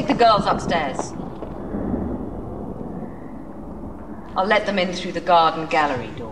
the girls upstairs. I'll let them in through the garden gallery door.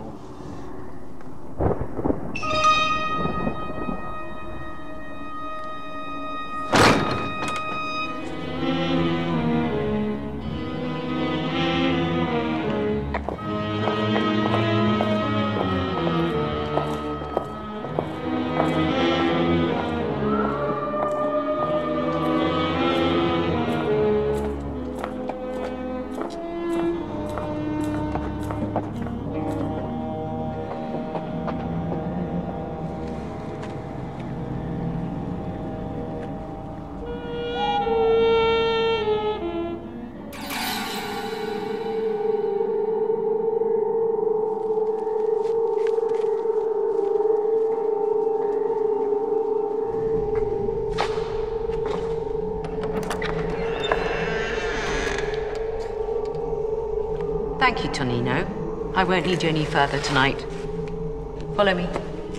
Thank you, Tonino. I won't need you any further tonight. Follow me.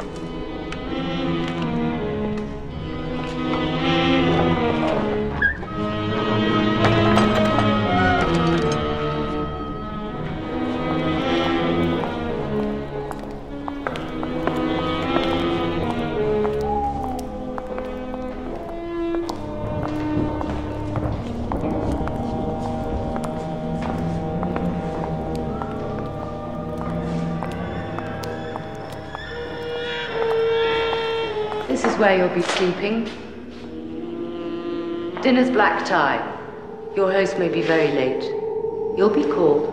This is where you'll be sleeping. Dinner's black tie. Your host may be very late. You'll be called.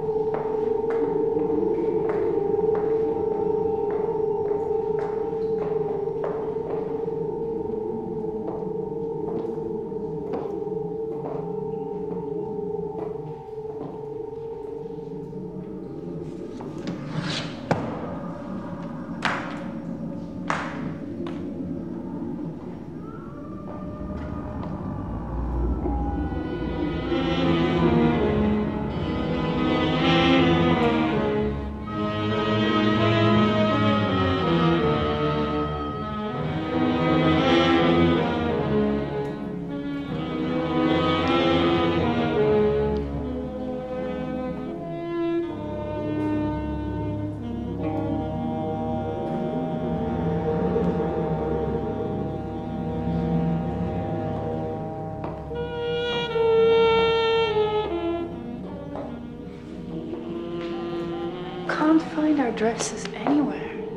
Can't find our dresses anywhere.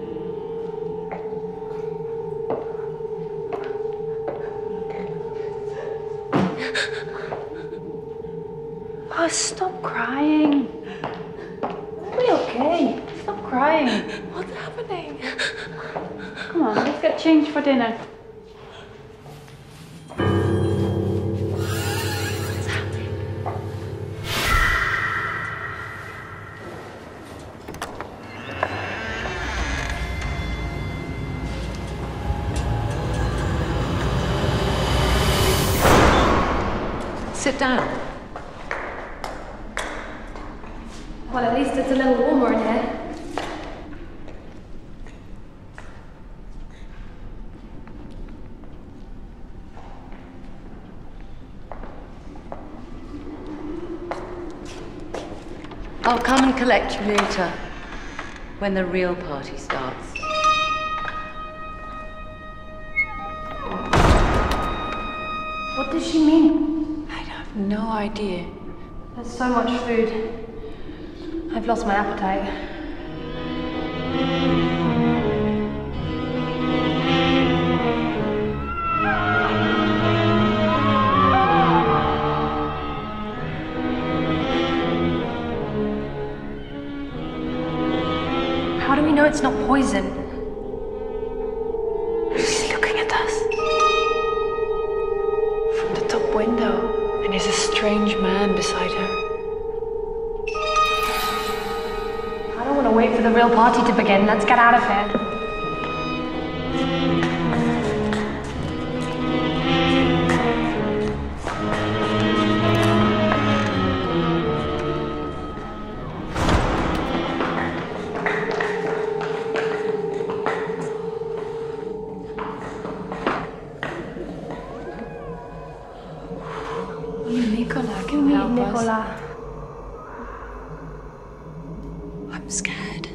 Oh, stop crying. Are we okay? Stop crying. What's happening? Come on, let's get changed for dinner. Sit down. Well, at least it's a little warmer in here. I'll come and collect you later, when the real party starts. What does she mean? No idea. There's so much food. I've lost my appetite. How do we know it's not poison? She's looking at us. From the top window. And there's a strange man beside her. I don't want to wait for the real party to begin. Let's get out of here. scared.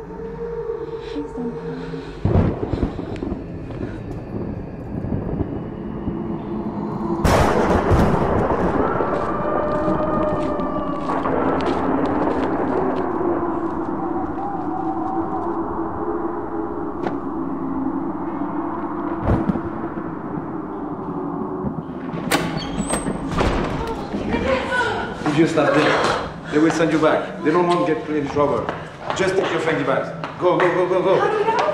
You start there. They will send you back. They don't want to get in trouble. Just take your friendly bags. Go, go, go, go, go.